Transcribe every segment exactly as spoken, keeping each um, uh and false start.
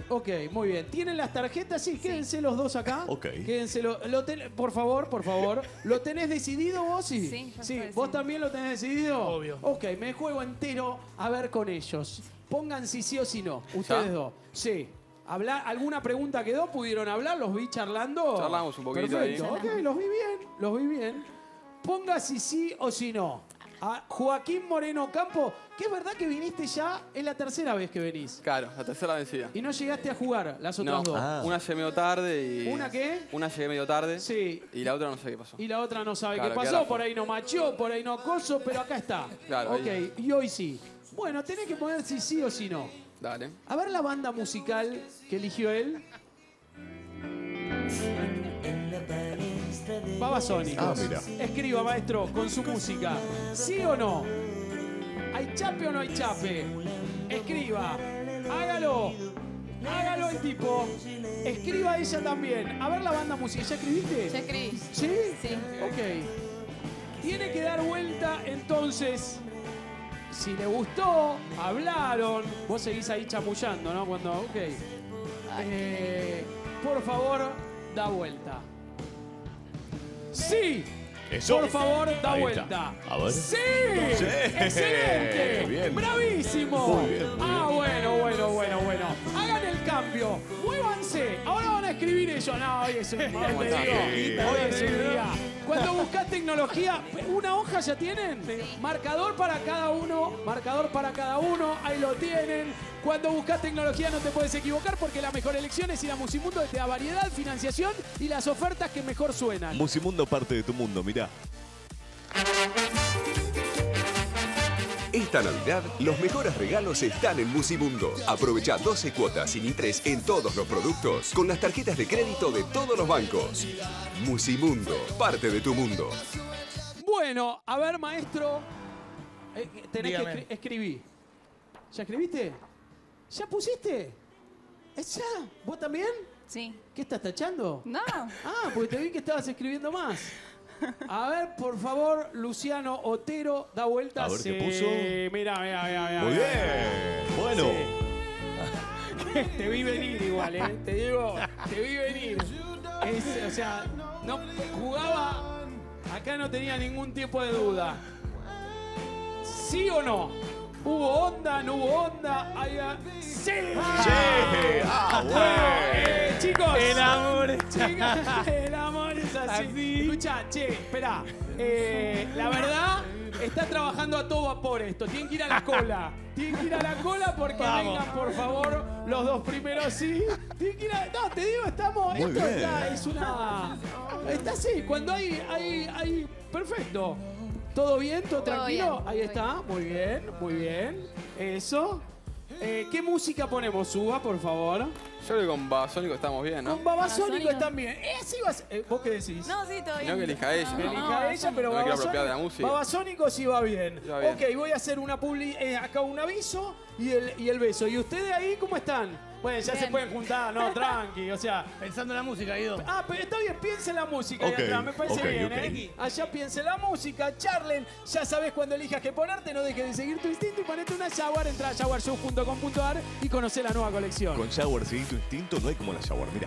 Ok, muy bien. ¿Tienen las tarjetas? Sí, quédense los dos acá. Ok. Quédense, lo, lo ten- por favor, por favor. ¿Lo tenés decidido vos? Sí. Sí, ya Sí, está ¿vos decidido. también lo tenés decidido? Obvio. Ok, me juego entero a ver con ellos. Pongan si sí o si no. Ustedes ¿Ya? dos. Sí. Hablar, ¿alguna pregunta quedó? ¿Pudieron hablar? ¿Los vi charlando? Charlamos un poquito Perfecto. ahí. Ok, los vi bien, los vi bien. Ponga si sí o si no. A Joaquín Moreno Campo, que es verdad que viniste ya, es la tercera vez que venís. Claro, la tercera vencida. Y no llegaste a jugar las otras No, dos. Ah. una llegué medio tarde y... ¿Una qué? Una llegué medio tarde. Sí. Y la otra no sé qué pasó. Y la otra no sabe Claro, qué qué pasó, grafo. por ahí no macheó, por ahí no coso, pero acá está. Claro, Ok, ahí. y hoy sí. Bueno, tenés que poner si sí o si no. Dale. A ver la banda musical que eligió él. Babasónicos. Ah, mira. Escriba, maestro, con su música. ¿Sí o no? ¿Hay chape o no hay chape? Escriba. Hágalo. Hágalo el tipo. Escriba ella también. A ver la banda musical. ¿Ya escribiste? Ya escribí. ¿Sí? Sí. Ok. Tiene que dar vuelta entonces. Si le gustó, hablaron. Vos seguís ahí chamullando, ¿no? Cuando. Ok. Eh, por favor, da vuelta. ¡Sí! Eso. Por favor, da Ahí vuelta. está. A ver. ¡Sí! Sí. ¡Excelente! Bien. ¡Bravísimo! Muy bien, muy ah, bueno, bueno, bueno, bueno. Hagan el cambio. Muévanse. Ahora van a escribir ellos. No, hoy es un, hoy te está? digo, hoy es un día. Cuando buscas tecnología, ¿una hoja ya tienen? Marcador para cada uno, marcador para cada uno, ahí lo tienen. Cuando buscas tecnología no te puedes equivocar porque la mejor elección es ir a Musimundo, que te da variedad, financiación y las ofertas que mejor suenan. Musimundo, parte de tu mundo, mirá. Esta Navidad, los mejores regalos están en Musimundo. Aprovecha doce cuotas sin interés en todos los productos con las tarjetas de crédito de todos los bancos. Musimundo, parte de tu mundo. Bueno, a ver, maestro, eh, tenés Dígame. que escri- escribir. ¿Ya escribiste? ¿Ya pusiste? ¿Es ya? ¿Vos también? Sí. ¿Qué estás tachando? No. Ah, porque te vi que estabas escribiendo más. A ver, por favor, Luciano Otero, da vuelta. A ver Sí, qué puso. Mirá, mirá, mirá, mirá. Muy mirá. bien. Bueno. Sí. Te vi venir igual, ¿eh? Te digo, te vi venir. Es, o sea, no jugaba. Acá no tenía ningún tipo de duda. ¿Sí o no? ¿Hubo onda? ¿No hubo onda? Ahí va. ¡Sí! Sí. Ah, Bueno, bueno. eh, chicos. El amor es Chicos, el amor es así. Así. Escucha, che, espera. Eh, la verdad, está trabajando a todo vapor esto. Tienen que ir a la cola. Tienen que ir a la cola porque Vamos. vengan, por favor, los dos primeros, sí. Tienen que ir a... No, te digo, estamos... Muy esto bien. está, es una... Está así, cuando hay... hay, hay perfecto. ¿Todo bien? ¿Todo, Todo tranquilo? bien, Ahí todo está. Muy bien, muy bien. Eso. Eh, ¿Qué música ponemos? Suba, por favor. Yo creo que con Babasónico estamos bien, ¿no? Con Babasónico Babasónico. están bien. Eh, sí va a ser- eh, ¿Vos qué decís? No, sí, todo Y bien. no que elija ella, Que ¿no? elija ella, pero No me quiero Babasónico, apropiar de la música. Babasónico sí va bien. Sí va bien. Ok, voy a hacer una publi eh, acá un aviso y el, y el beso. ¿Y ustedes ahí cómo están? Bueno, ya se Bien. pueden juntar, no, tranqui, o sea... Pensando en la música, Guido. Ah, pero está bien, piensen la música ahí Ok, atrás, me parece ok, bien, ok. ¿eh? Allá piensen la música, charlen, ya sabes cuando elijas qué ponerte, no dejes de seguir tu instinto y ponete una Jaguar, entra a jaguar show punto com punto ar y conoce la nueva colección. Con Jaguar, seguí tu instinto, no hay como la Jaguar, mirá.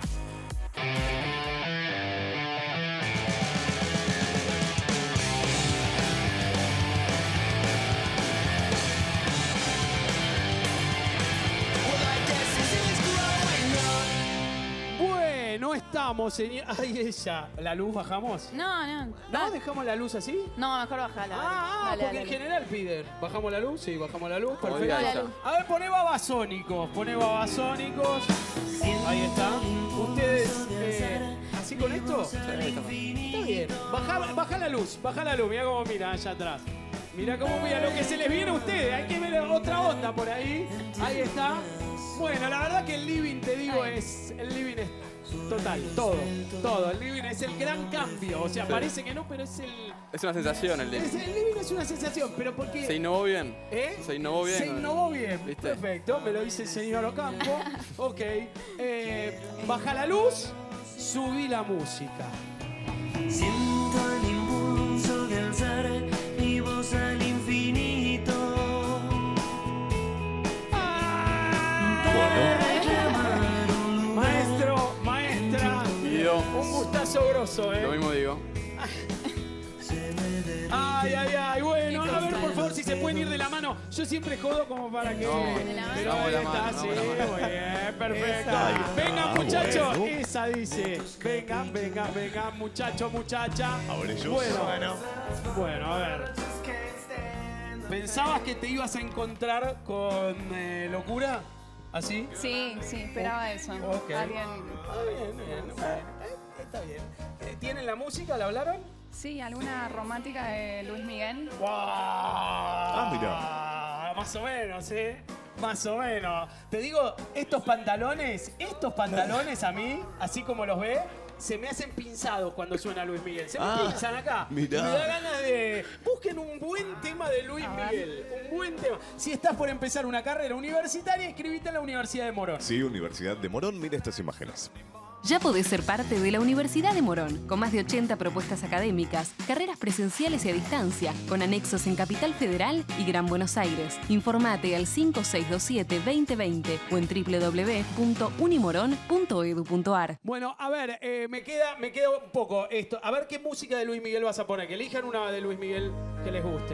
Bueno, estamos, señor. Ay, ella. ¿La luz bajamos? No, no. ¿No? Dale. ¿Dejamos la luz así? No, mejor bajala. Ah, ah, dale, porque dale, en dale. general piden. ¿Bajamos la luz? Sí, bajamos la luz. Como Perfecto. diga la ella. luz. A ver, poné babasónicos. Poné babasónicos. Ahí está. Ustedes, eh, ¿así con esto? Está bien. Baja, baja la luz, baja la luz. Mirá cómo mira allá atrás. Mirá cómo mira lo que se les viene a ustedes. Hay que ver otra onda por ahí. Ahí está. Bueno, la verdad que el living, te digo, Ahí. es... El living es total, todo, todo. El living es el gran cambio. O sea, Sí. parece que no, pero es el... Es una sensación el es- de. el living es una sensación, pero porque... Se innovó bien. ¿Eh? Se innovó bien. Se ¿no? innovó bien. ¿Viste? Perfecto, me lo dice el señor Ocampo. Ok. Eh, baja la luz, subí la música. Siento el impulso de alzar mi voz al infinito. Ah, Para reclamar grosso, ¿eh? Lo mismo digo. Ay, ay, ay, bueno, a ver, por favor, si se pueden ir de la mano. Yo siempre jodo como para que... No, de la mano. Pero Vamos ahí de la está, mano, sí, vamos de la mano. muy bien, perfecto. Ahí Venga, está, muchachos, bueno. esa dice. Venga, venga, venga, muchacho, muchacha. Ahora ellos. Bueno, Bueno. bueno, a ver. ¿Pensabas que te ibas a encontrar con eh, locura? ¿Así? Sí, sí, esperaba eso. Ok. Alguien. Ah, bien, bien, bueno, eh, está bien. Eh, ¿Tienen la música? ¿La hablaron? Sí, alguna romántica de Luis Miguel. ¡Wow! Ah, mira. Más o menos, ¿eh? Más o menos. Te digo, estos pantalones, estos pantalones a mí, así como los ve, se me hacen pinzados cuando suena Luis Miguel. Se me Ah, pinzan acá. mirá. Me da ganas de... Busquen un buen tema de Luis A ver. Miguel. Un buen tema. Si estás por empezar una carrera universitaria, inscribite en la Universidad de Morón. Sí, Universidad de Morón, mira estas imágenes. Ya podés ser parte de la Universidad de Morón, con más de ochenta propuestas académicas, carreras presenciales y a distancia, con anexos en Capital Federal y Gran Buenos Aires. Informate al cinco seis dos siete, veinte veinte o en doble u doble u doble u punto unimorón punto edu punto ar. Bueno, a ver, eh, me queda me queda un poco esto. A ver qué música de Luis Miguel vas a poner. Que elijan una de Luis Miguel que les guste.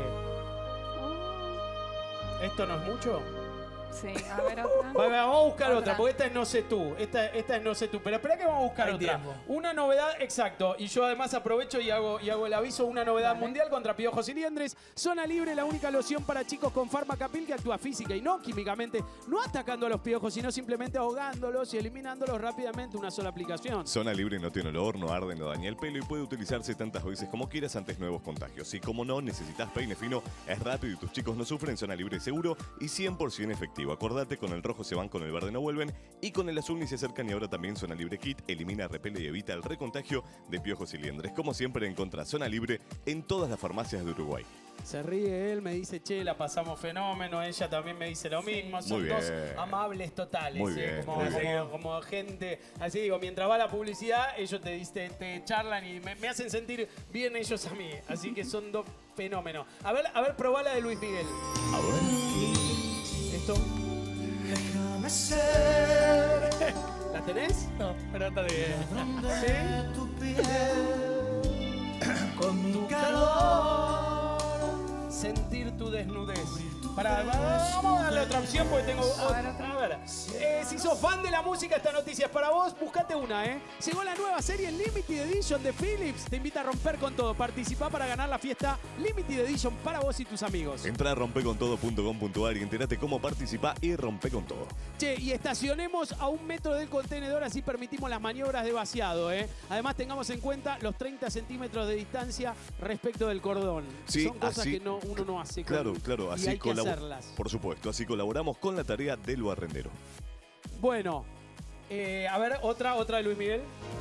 ¿Esto no es mucho? Sí, a ver otra. Va- va- Vamos a buscar otra, Otra. porque esta es No sé tú. Esta, esta es No sé tú. Pero espera que vamos a buscar Hay otra. tiempo. Una novedad, exacto. Y yo además aprovecho y hago, y hago el aviso. Una novedad mundial contra piojos y liendres. Zona Libre, la única loción para chicos con Farmacapil que actúa física y no químicamente. No atacando a los piojos, sino simplemente ahogándolos y eliminándolos rápidamente. Una sola aplicación. Zona Libre no tiene olor, no arde, no daña el pelo y puede utilizarse tantas veces como quieras ante nuevos contagios. Y como no necesitas peine fino, es rápido y tus chicos no sufren. Zona Libre es seguro y cien por ciento efectivo. Acordate, con el rojo se van, con el verde no vuelven y con el azul ni se acercan. Y ahora también Zona Libre Kit elimina, repele y evita el recontagio de piojos y liendres. Como siempre, encontrás Zona Libre en todas las farmacias de Uruguay. Se ríe él, me dice, che, la pasamos fenómeno. Ella también me dice lo mismo. Son Muy dos bien. amables totales. Muy eh, bien, como, muy como- bien. como gente. Así digo, mientras va la publicidad, ellos te, te, te charlan y me, me hacen sentir bien ellos a mí. Así que son dos fenómenos. A ver, a ver, probá la de Luis Miguel. A ver. Esto. ¿La tenés? No, pero está bien. ¿Sí? Con tu calor. Sentir tu desnudez. Para, vamos a darle otra opción porque tengo otra. A ver, eh, si sos fan de la música, esta noticia es para vos. Buscate una, ¿eh? Llegó la nueva serie Limited Edition de Philips. Te invita a romper con todo. Participá para ganar la fiesta Limited Edition para vos y tus amigos. Entra a rompecontodo punto com punto ar y entérate cómo participar y rompe con todo. Che, y estacionemos a un metro del contenedor, así permitimos las maniobras de vaciado, ¿eh? Además, tengamos en cuenta los treinta centímetros de distancia respecto del cordón. Sí, Son cosas así- que no, uno no hace. con- Claro, claro, y así hay que colabo- hacerlas. Por supuesto, así colaboramos con la tarea del barrendero. Bueno, eh, a ver, otra, otra de Luis Miguel.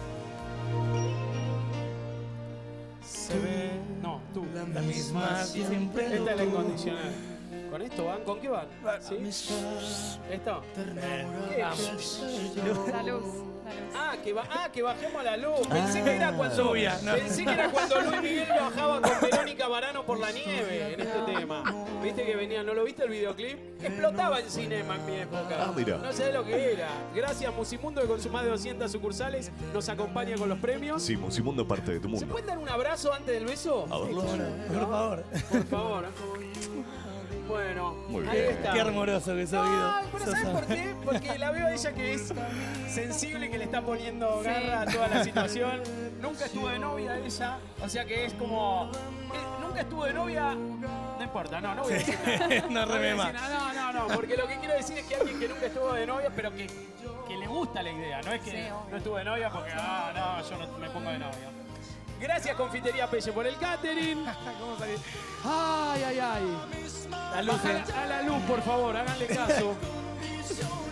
Se ve... No, tú. La misma siempre. Esta es la incondicional. ¿Con esto van? ¿Con qué van? ¿Sí? ¿Esto? ¿Qué? La luz, la luz. Ah, que, ba- ah, que bajemos la luz. Pensé que era cuando. Subía, no. Pensé que era cuando Luis Miguel bajaba con Verónica Varano por la nieve en este tema. ¿Viste que venía? ¿No lo viste el videoclip? Explotaba en cinema en mi época. Ah, mira. No sé lo que era. Gracias, Musimundo, que con sus más de doscientas sucursales nos acompaña con los premios. Sí, Musimundo, parte de tu ¿Se mundo. pueden dar un abrazo antes del beso? A ver. Por favor. Por favor. Bueno, Muy ahí bien. está. Qué hermoso que sos, Guido. Ay, pero ¿sabes por qué? Porque la veo a ella que es sensible, que le está poniendo garra a toda la situación. Nunca estuvo de novia ella, o sea que es como... eh, nunca estuvo de novia... No importa, no, no voy a decir nada. No voy a reme decir más. nada. No, no, no, porque lo que quiero decir es que alguien que nunca estuvo de novia, pero que, que le gusta la idea. No es que Sí, obvio. no estuvo de novia porque, ah, no, yo no me pongo de novia. Gracias, Confitería Pelle, por el catering. ¿Cómo salí? Ay, ay, ay. La luz, Baja eh. a la luz, por favor, háganle caso.